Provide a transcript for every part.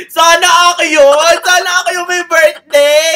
Sana ako yun! Sana ako yung may birthday!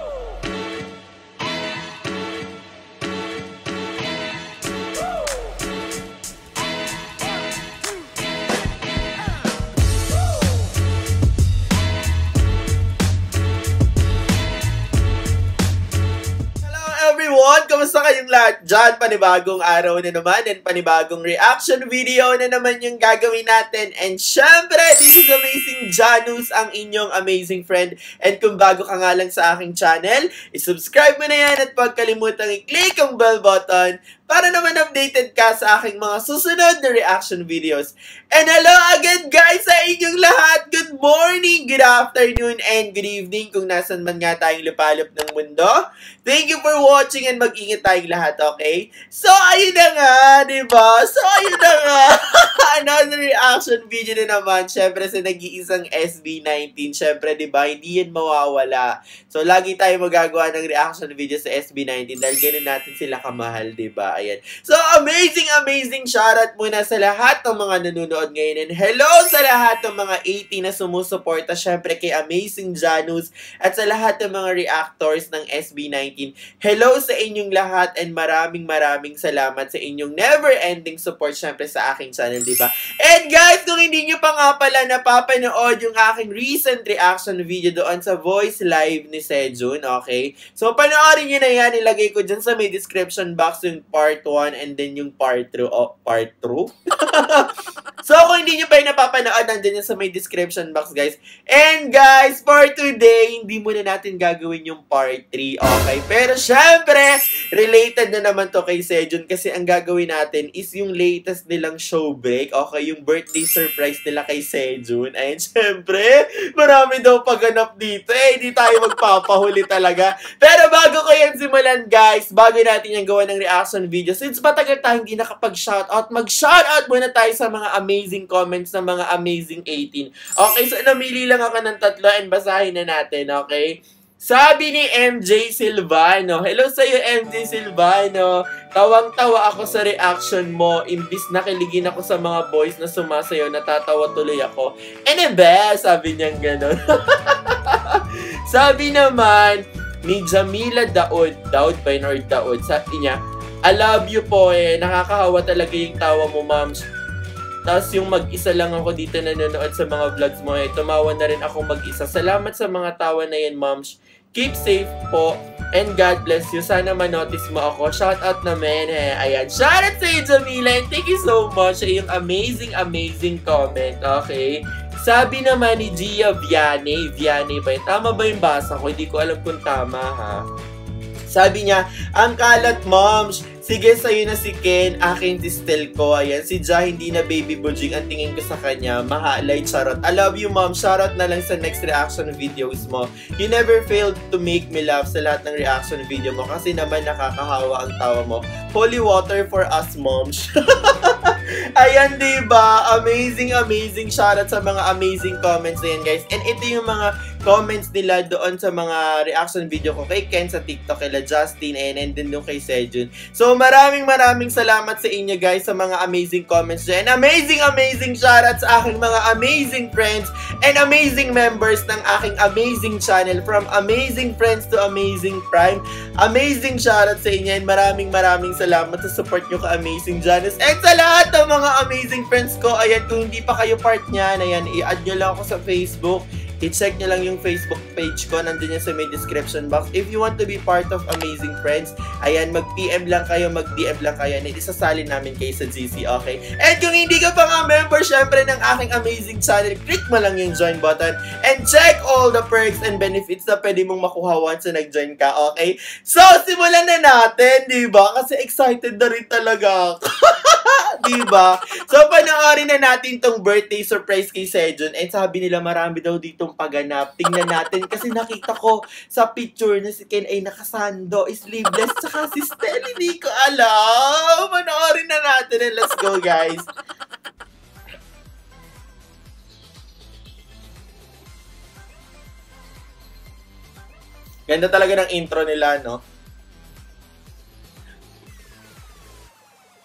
Everyone, kamusta kayong lahat dyan? Panibagong araw na naman and panibagong reaction video na naman yung gagawin natin. And syempre, this is amazing JANUS, ang inyong amazing friend. And kung bago ka nga lang sa aking channel, isubscribe mo na yan at pag kalimutang i-click ang bell button para naman updated ka sa aking mga susunod na reaction videos. And hello again guys sa inyong lahat! Good morning, good afternoon, and good evening kung nasan man nga tayong lupalop ng mundo. Thank you for watching and mag-ingat tayong lahat, okay? So, ayun na nga, diba? So, ayun na nga. Another reaction video na naman. Syempre, sa nag-iisang SB19. Syempre, diba? Hindi yan mawawala. So, lagi tayo magagawa ng reaction video sa SB19 dahil ganun natin sila kamahal, diba? Ayan. So, amazing shoutout muna sa lahat ng mga nanonood ngayon. And hello sa lahat ng mga 80 na sumusuporta. Syempre, kay amazing JANUS at sa lahat ng mga reactors ng SB19. Hello sa inyong lahat and maraming salamat sa inyong never-ending support syempre sa aking channel, diba? And guys, kung hindi nyo pa nga pala napapanood yung aking recent reaction video doon sa voice live ni Sejun, okay? So, panoorin nyo na yan. Ilagay ko dyan sa may description box yung part 1 and then yung part 2. Oh, part 2? So, kung hindi nyo pa yung napapanood, nandun yan sa may description box, guys. And guys, for today, hindi muna natin gagawin yung part 3, okay? Pero syempre, related na naman to kay Sejun kasi ang gagawin natin is yung latest nilang SHOWBREAK, okay? Yung birthday surprise nila kay Sejun. Ayun, syempre, marami daw pagganap dito. Hindi tayo magpapahuli talaga. Pero bago ko yan simulan, guys, bago natin yung gawa ng reaction video, since matagal tayo hindi nakapag-shoutout, mag-shoutout muna tayo sa mga amazing comments ng mga amazing 18. Okay, so namili lang ako ng 3 and basahin na natin, okay? Sabi ni MJ Silvano, hello sa'yo MJ Silvano, tawang-tawa ako sa reaction mo, imbis nakiligin ako sa mga boys na sumasayaw, natatawa tuloy ako. Sabi niyang gano'n. Sabi naman ni Jamila Daud ba yun or Daud, sabi niya, I love you po nakakahawa talaga yung tawa mo mams. Tapos yung mag-isa lang ako dito nanonood sa mga vlogs mo tumawa na rin ako mag-isa. Salamat sa mga tawa na yan moms. Keep safe po. And God bless you. Sana manotice mo ako. Shout out naman Ayan. Shout out sa iyo, Jamila. And thank you so much sa iyong amazing comment. Okay. Sabi naman ni Gia Vianney. Vianney ba yun? Tama ba yung basa ko? Hindi ko alam kung tama ha. Sabi niya, ang kalat moms. Sige, sa'yo na si Ken, akin si Stel ko. Ayan, si Ja, hindi na baby bujing ang tingin ko sa kanya. Mahalay, charot. I love you, mom. Charot na lang sa next reaction videos mo. You never failed to make me laugh sa lahat ng reaction video mo kasi naman nakakahawa ang tawa mo. Holy water for us, moms. Ayan, diba? Amazing shoutout sa mga amazing comments na yan, guys. And ito yung mga comments nila doon sa mga reaction video ko kay Ken sa TikTok, kay Justin, and then yung kay Sejun. So, maraming salamat sa inyo, guys, sa mga amazing comments dyan. And amazing shoutout sa aking mga amazing friends and amazing members ng aking amazing channel. From amazing friends to amazing prime. Amazing shoutout sa inyo and maraming salamat sa support nyo ka amazing JANUS. And sa lahat ng mga amazing friends ko, ayan, kung hindi pa kayo part niyan, ayan, i-add nyo lang ako sa Facebook. I-check nyo lang yung Facebook page ko. Nandun yan sa may description box. If you want to be part of Amazing Friends, ayan, mag-PM lang kayo, mag-DM lang kayo. And isasalin namin kayo sa GC, okay? And kung hindi ka pa nga member, syempre, ng aking amazing channel, click mo lang yung join button and check all the perks and benefits na pwede mong makuha once na nag-join ka, okay? So, simulan na natin, diba? Kasi excited na rin talaga ako. Diba? So, panoorin na natin tong birthday surprise kay Sejun. And sabi nila marami daw ditong pagganap. Tingnan natin kasi nakita ko sa picture na si Ken ay nakasando, sleeveless, tsaka si Stel, hindi ko alam. Panoorin na natin and let's go, guys. Ganda talaga ng intro nila, no?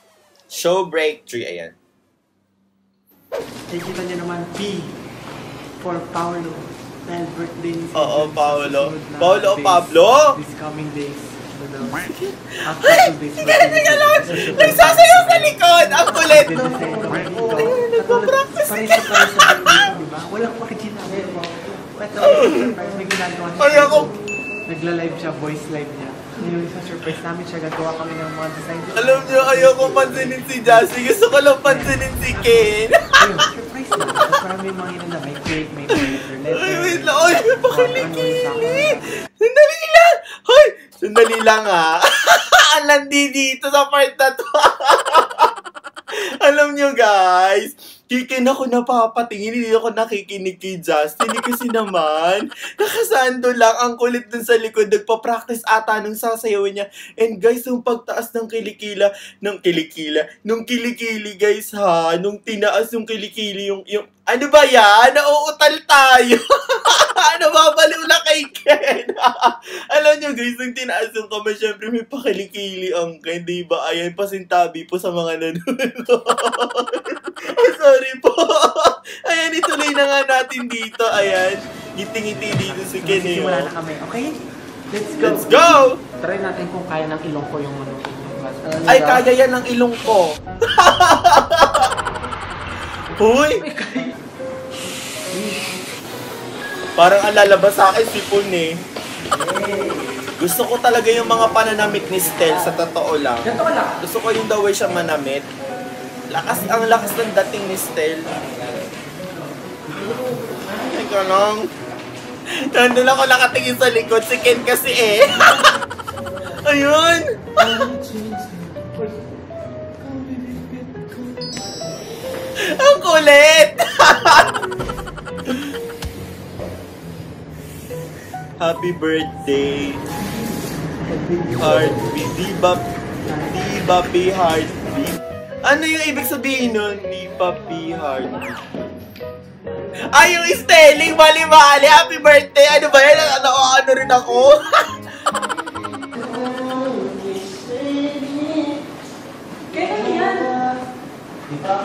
SHOWBREAK 3, ayan. Nakikita niyo naman, P. for Paolo. Dahil birthday ni Sejun. Oo, Paolo. Sa Paolo o Pablo? This coming days. Ay! Teka lang! Nagsasayaw sa likod! Ang kulit! Ayun, nagpa-practice ka! Walang makikinabi mo. Ito, may ginagawa siya. Ay, ako! Nagla-live siya, voice live niya. Ngayon, sa surprise namin siya, gagawa kami ng mga design. Alam niyo, ayoko pansinin si Jassy. Gusto ko lang pansinin si Ken. Ayun, surprise na. Tapos parang may mga hinanda, may cake, may letter. Ay, wait lang. Ay, may pakilikili. Sandali lang. Hoy, sandali lang ha. Ang landi dito sa part na to. Alam niyo guys, kikin ako napapatingin, hindi ako nakikinig kay Justin. Kasi naman, nakasando lang, ang kulit dun sa likod, nagpa-practice ata nung sasayawin niya. And guys, yung pagtaas ng kilikili guys ha, nung tinaas yung kilikili, yung ano ba yan? Nauutal tayo. Nababaliw na kay Ken. Alam niyo guys, nung tinaas yung kamay, syempre may pakilikili ang Ken, diba? Ayan, pasintabi po sa mga nanonood. Ay, sorry po. Ayan, ituloy na nga natin dito. Ayan, ngiti-ngiti dito si Ken. Wala na kami, okay? Let's go! Let's go! Try natin kung kaya ng ilong ko yung ano. Ay, kaya yan ng ilong ko. Huy! Parang ang lalabas sa akin, sipon eh. Gusto ko talaga yung mga pananamit ni Stel, sa totoo lang. Gusto ko yung the way siya manamit. Ang lakas ng dating ni Stel. Teka lang. Nandun ako nakatingin sa likod, si Ken kasi eh. Ayun! Ang kulit! Happy birthday, heartbeat. Di ba be heartbeat? Ano yung ibig sabihin nun? Di ba be heartbeat? Ay, yung spelling, mali-mali. Happy birthday. Ano ba yan? Ano rin ako? Kaya yan? Di ba?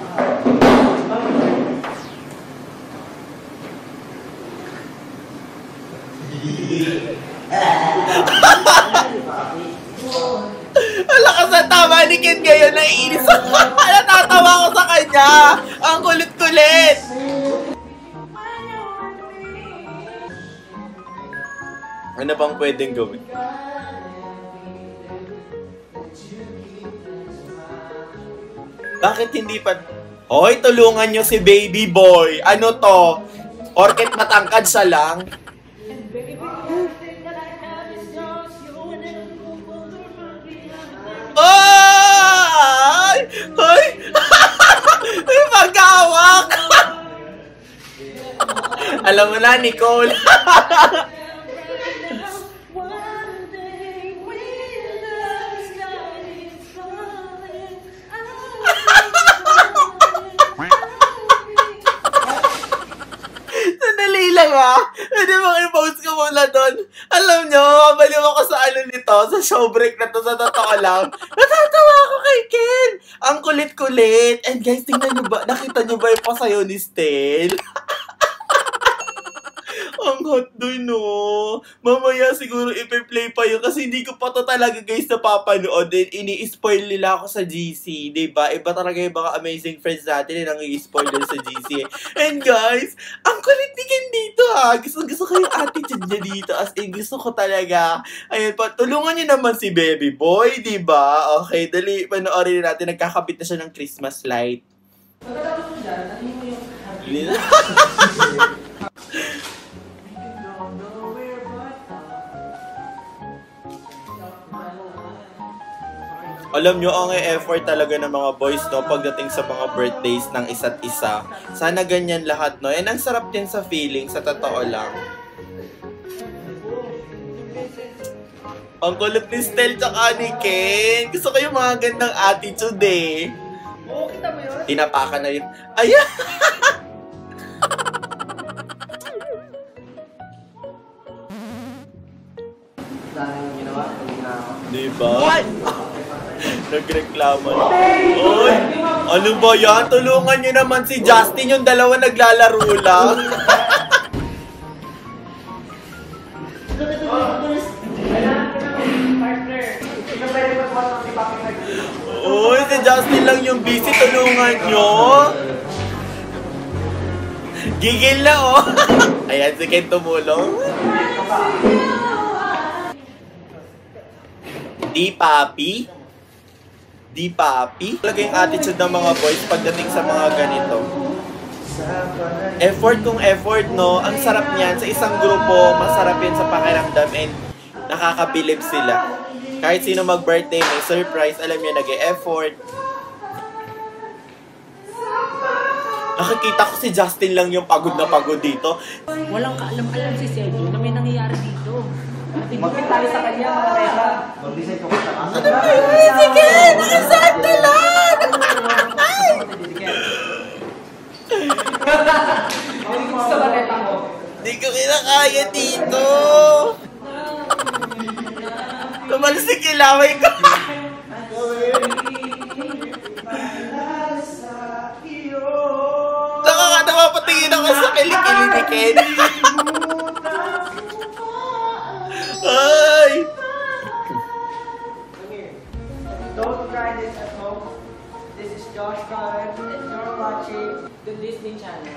Ang lakas na tama ni Ken ngayon, naiinis ako. Natatawa ko sa kanya. Ang kulit-kulit. Ano bang pwedeng gawin? Bakit hindi pa... Hoy, tulungan nyo si baby boy. Ano to? Orket matangkad siya lang. Ay! Ay! May pagkawak! Alam mo na, Nicole. Sandali lang ha. Pwede bang i-post ko muna doon? Alam nyo, mabaliw ako sa ano nito, sa showbreak na to, sa totoo lang. Natatawa ako kay Ken. Ang kulit-kulit. And guys, tingnan nyo ba? Nakita nyo ba yung pasayo ni Stel? Ang hot doon, no? Mamaya siguro ipi-play pa yun kasi hindi ko pa to talaga guys napapanood. Ini-spoil nila ako sa GC, diba? Iba talaga yung mga amazing friends natin na nang-i-spoiler sa GC. And guys, ang kulit ni Ken dito ha. Gusto ko yung attitude niya dito. As in, gusto ko talaga. Ayun pa, tulungan niyo naman si baby boy, diba? Okay, dali, panoorin natin. Nagkakabit na siya ng Christmas light. Pagkatapos mo dyan, ano mo yung Alam nyo, ang effort talaga ng mga boys, no, pagdating sa mga birthdays ng isa't isa. Sana ganyan lahat, no? And ang sarap din sa feeling, sa totoo lang. Ang kulit ni Stel tsaka ni Ken. Gusto ko yung mga gandang attitude, eh. Oo, kita mo yun? Tinapakan na yun. Ayan! Dahil yung ginawa, diba? Nagreklamo na. Oy! Ano ba yan? Tulungan nyo naman si Justin, yung dalawa naglalaro lang. Uy, si Justin lang yung busy, tulungan nyo. Gigil na oh. Ayan, si Ken tumulong. Di papi? Di papi? Talaga yung attitude ng mga boys pagdating sa mga ganito. Effort kung effort, no? Ang sarap niyan. Sa isang grupo, masarap yan sa pakiramdam and nakakabilib sila. Kahit sino mag-birthday, may surprise, alam niya, nag-e-effort. Nakikita ko si Justin lang yung pagod na pagod dito. Walang kaalam-alam si Sejun na may nangyayari dito. Mag-fit tayo sa kanya, mga rela. Mag-design ko sa kasa. Sige! Nakasaan ka lang! Sa baleta mo. Hindi ko kinakaya dito! Tumalas si kilaway ko! Nakakatawa patingin ako sa kilikili ni Ken. Ay! Don't try this at home. This is Josh Karen and you're watching the Disney Channel.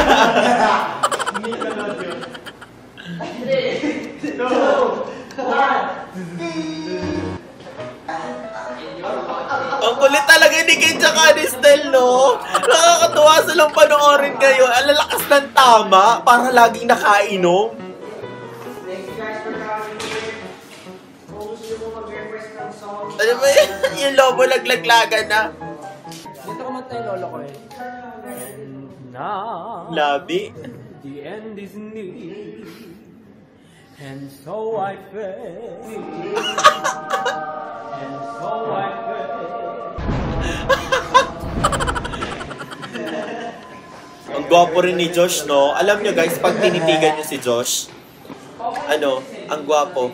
Ang kulit talaga ni Ken tsaka ni Stel, no? Nakakatuwa silang panoorin ngayon. Ang lalakas ng tama para laging nakainom. Thank you guys for coming here. Kung gusto mo mag-request ng song. Ano ba yun? Yung lobo laglaglagan na. Dito ko tayo lolo ko eh. Now, Labi. the end is near. And so I fell. And so I fell. Ang gwapo rin ni Josh, no? Alam nyo guys, pag tinitigan nyo si Josh, ano, ang gwapo.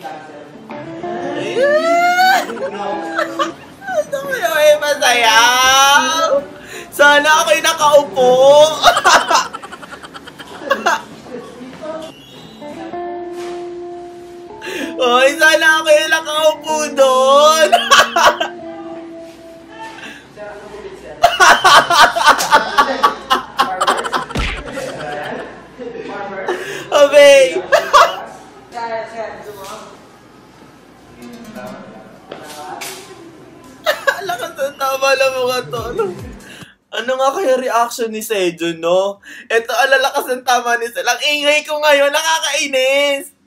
Gusto ko yung may masaya. Sana ako'y nakaupo. Oy, sana ako'y nakaupo doon. Okay. Lakas ng tama lang mga to. Ano nga kaya reaction ni Sejun, no? Ito, alalakas ng tama ni Sejun. Ang ingay ko ngayon, nakakainis.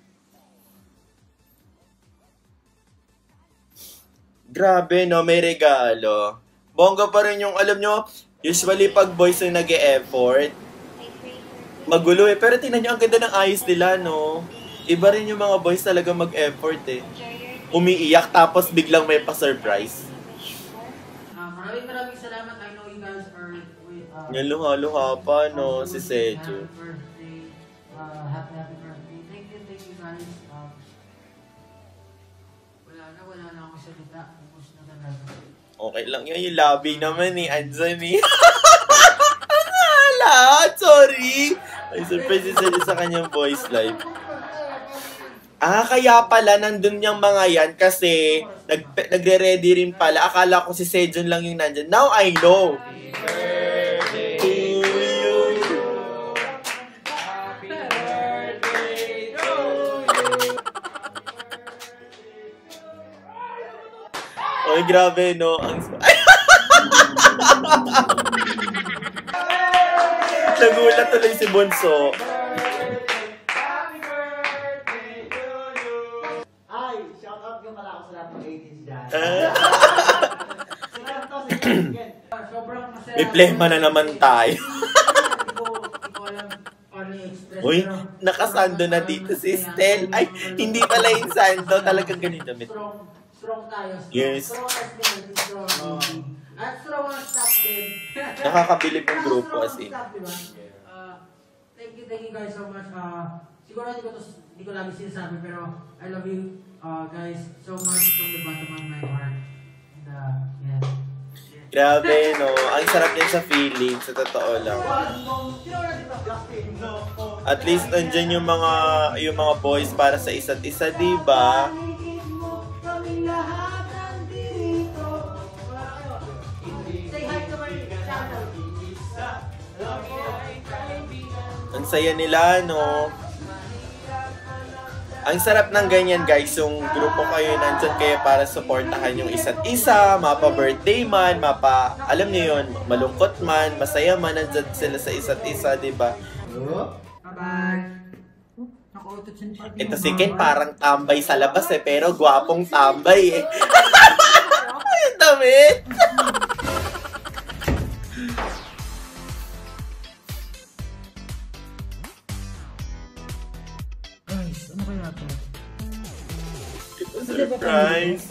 Grabe, no? May regalo. Bongga pa rin yung, alam nyo, usually pag boys yung nag-e-effort, magulo eh. Pero tingnan nyo, ang ganda ng ayos nila, no? Iba rin yung mga boys talaga mag-effort eh. Umiiyak tapos biglang may pa-surprise. Maraming salamat. I know you guys are with Yan luha-luha pa, no? Si Sejun. happy birthday. Happy birthday. Thank you guys. Wala na akong salita. Ubus na talaga. Okay lang yun. Yung labi naman eh. Andyan eh. Ala, sorry. Ay, surprise si Sejun sa kanyang voice live. Ah, kaya pala nandun yung mga yan kasi nagre-ready rin pala. Akala ko si Sejun lang yung nandyan. Now I know. Birthday to you. Happy birthday to you. Oy, grabe, no? Nagulat tuloy si Bunso. May plema na naman tayo. Uy, nakasando na dito si Stel. Ay, hindi pala yung sando. Talagang ganito. Strong tayo. Yes. Strong SB19. Strong. At strong ang staff din. Nakakabilib yung grupo kasi. Thank you guys so much. Siguro hindi ko lagi sinasabi pero I love you guys so much from the bottom of my heart. And yeah. Grabe, no? Ang sarap din sa feeling, sa totoo lang. At least nandyan yung mga boys para sa isa't isa, diba? Ang saya nila, no? Ang sarap ng ganyan, guys. Yung grupo kayo, nandyan kayo para supportahan yung isa't isa, mapa-birthday man, alam niyo yun, malungkot man, masaya man, nandyan sila sa isa't isa, diba? Bye-bye. Ito si Ken parang tambay sa labas pero gwapong tambay Ang damit! Guys, ano kaya ito? Surprise!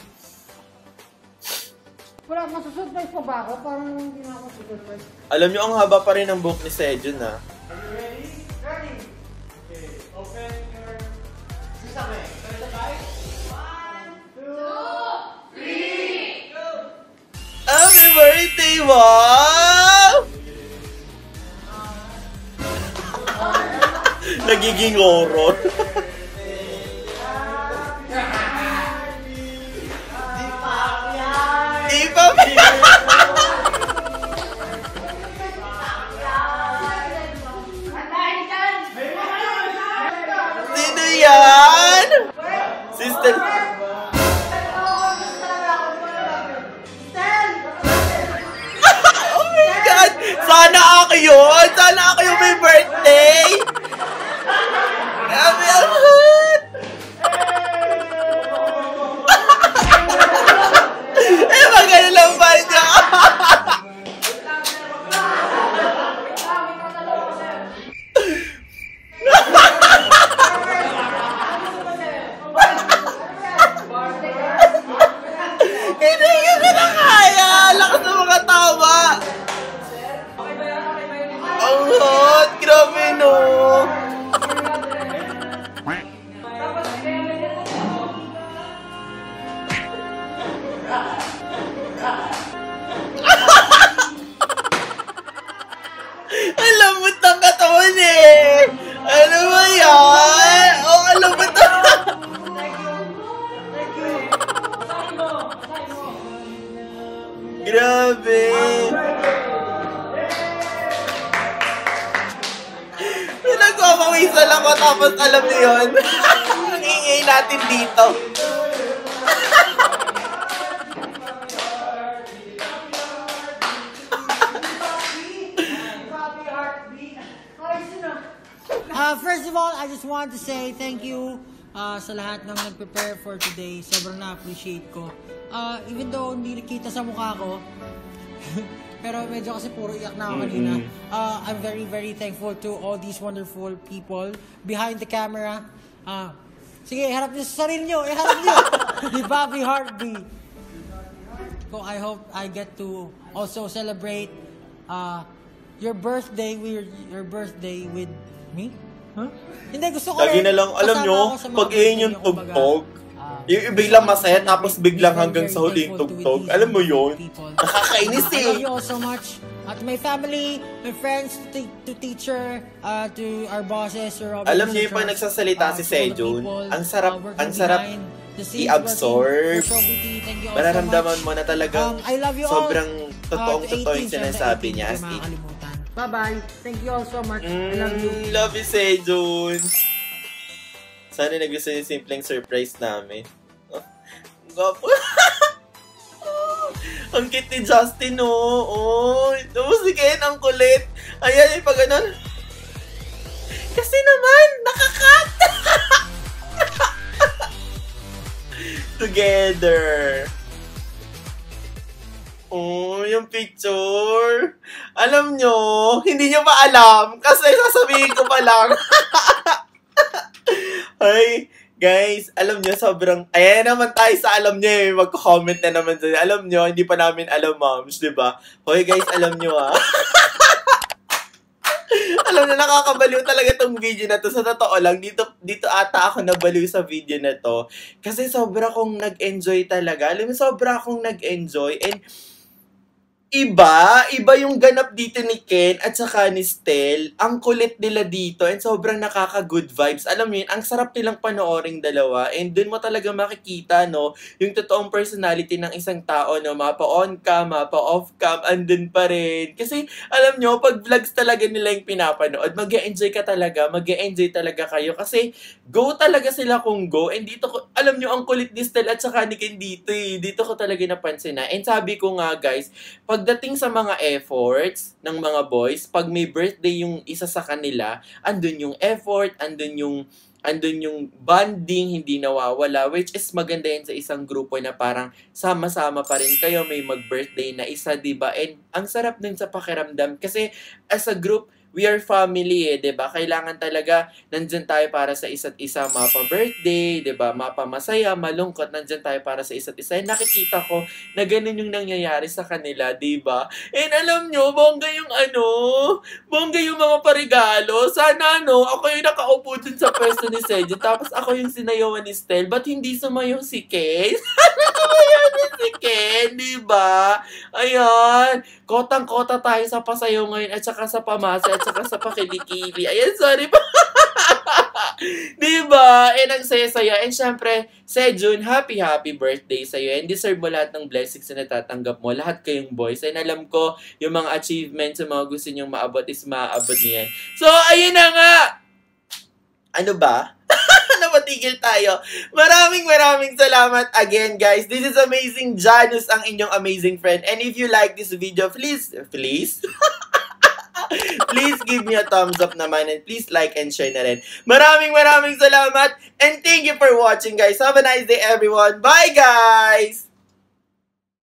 Wala, masusurprise pa ba ako? Parang hindi na ako surprise. Alam nyo, ang haba pa rin ng book ni Sejun, ha? Are you ready? Ready! Okay, open your... Sisame. Guys? 1, 2, 3, go! Happy birthday, wow! Nagiging horror. Di pa ba? Sino yan? Sister. Oh my God! Sana ako yun! Sana ako yung may birthday! Grabe ang hot! Magano lang ba niya? Hindi ko kinakaya! Lakas ng mga tawa! Ang hot! Grabe, no? Ang lambot ng katawan eh! Ano ba yan? Oh, ang lambot ng... Grabe! Pinagpapawisa lang ko tapos alam niyo yun. Ang ingay natin dito. First of all, I just want to say thank you sa lahat ng nag-prepare for today. Sobrang na-appreciate ko. Even though hindi nakita sa mukha ko, pero medyo kasi puro iyak na ako kanina. I'm very, very thankful to all these wonderful people behind the camera. Sige, iharap niyo sa sarili niyo. Iharap niyo. Di Bobby Heartbeat. So I hope I get to also celebrate your birthday with me. Huh? Hindi, gusto ko Lagi na lang, alam nyo, pag iyon yung tugtog, yung biglang masaya tapos biglang hanggang sa huli yung tugtog. Alam mo yun? Nakakainis eh. I love you all so much. To my family, my friends, to teacher, to our bosses. Alam niyo yung pag nagsasalita si Sejun, ang sarap i-absorb. Mararamdaman mo na talagang sobrang totoong-totoo yung sinasabi niya. Bye-bye. Thank you all so much. I love you. Love you, Sejun. Sana nagustuhan yung simpleng surprise namin. Oh, gapo. Ang cute ni Justin, oh. Oh, tapos si Ken, ang kulit. Ayan, yung pag ganun. Kasi naman, nakakat. Together. Oh, yung picture. Alam nyo, hindi nyo maalam kasi sasabihin ko pa lang. Ay, guys, alam nyo, sobrang... Ayan naman tayo sa alam nyo eh. Magko-comment na naman dyan. Alam nyo, hindi pa namin alam, moms, diba? Hoy, guys, alam nyo Alam na, nakakabaliw talaga tong video na to. Sa totoo lang, dito ata ako nabaliw sa video na to. Kasi sobra kong nag-enjoy talaga. Alam mo, sobra akong nag-enjoy. And Iba yung ganap dito ni Ken at saka ni Stel. Ang kulit nila dito and sobrang nakaka-good vibes. Alam mo yun, ang sarap nilang panooring dalawa and dun mo talaga makikita, no, yung totoong personality ng isang tao, no, mapa-on cam, mapa-off cam, andun pa rin. Kasi, alam nyo, pag vlogs talaga nila yung pinapanood, mag-e-enjoy ka talaga, mag-e-enjoy talaga kayo kasi go talaga sila kung go and dito ko, alam nyo, ang kulit ni Stel at saka ni Ken dito eh. Dito ko talaga napansin na. And sabi ko nga, guys, pagdating sa mga efforts ng mga boys, pag may birthday yung isa sa kanila, andun yung effort, andun yung bonding, hindi nawawala, which is maganda yan sa isang grupo na parang sama-sama pa rin kayo, may mag-birthday na isa, diba? And ang sarap din sa pakiramdam kasi as a group, we are family eh, 'di ba? Kailangan talaga nandiyan tayo para sa isa't isa, mapa-birthday, 'di ba? Mapa-masaya, malungkot, nandiyan tayo para sa isa't isa. And nakikita ko na ganun yung nangyayari sa kanila, 'di ba? And alam nyo, bongga yung mga parigalo. Sana ako yung nakaupo dun sa pwesto ni Sejun, tapos ako yung sinayawan ni Stel. Ba't hindi sumayaw si Ken? Sumayaw din si Ken, 'di ba? Ayan, kotang-kota tayo sa pasayaw ngayon at saka sa pamasa at saka sa pakilikili. Ayan, sorry pa. Diba? And ang saya-saya. And syempre, Sejun, happy birthday sa'yo. And deserve mo lahat ng blessings na natatanggap mo. Lahat kayong boys. And alam ko, yung mga achievements, yung mga gusto nyong maabot is maaabot niyan. So, ayun na nga. Ano ba? Napatigil tayo. Maraming salamat again, guys. This is Amazing Janus, ang inyong amazing friend. And if you like this video, please, please give me a thumbs up naman and please like and share na rin. Maraming salamat and thank you for watching, guys. Have a nice day, everyone. Bye, guys!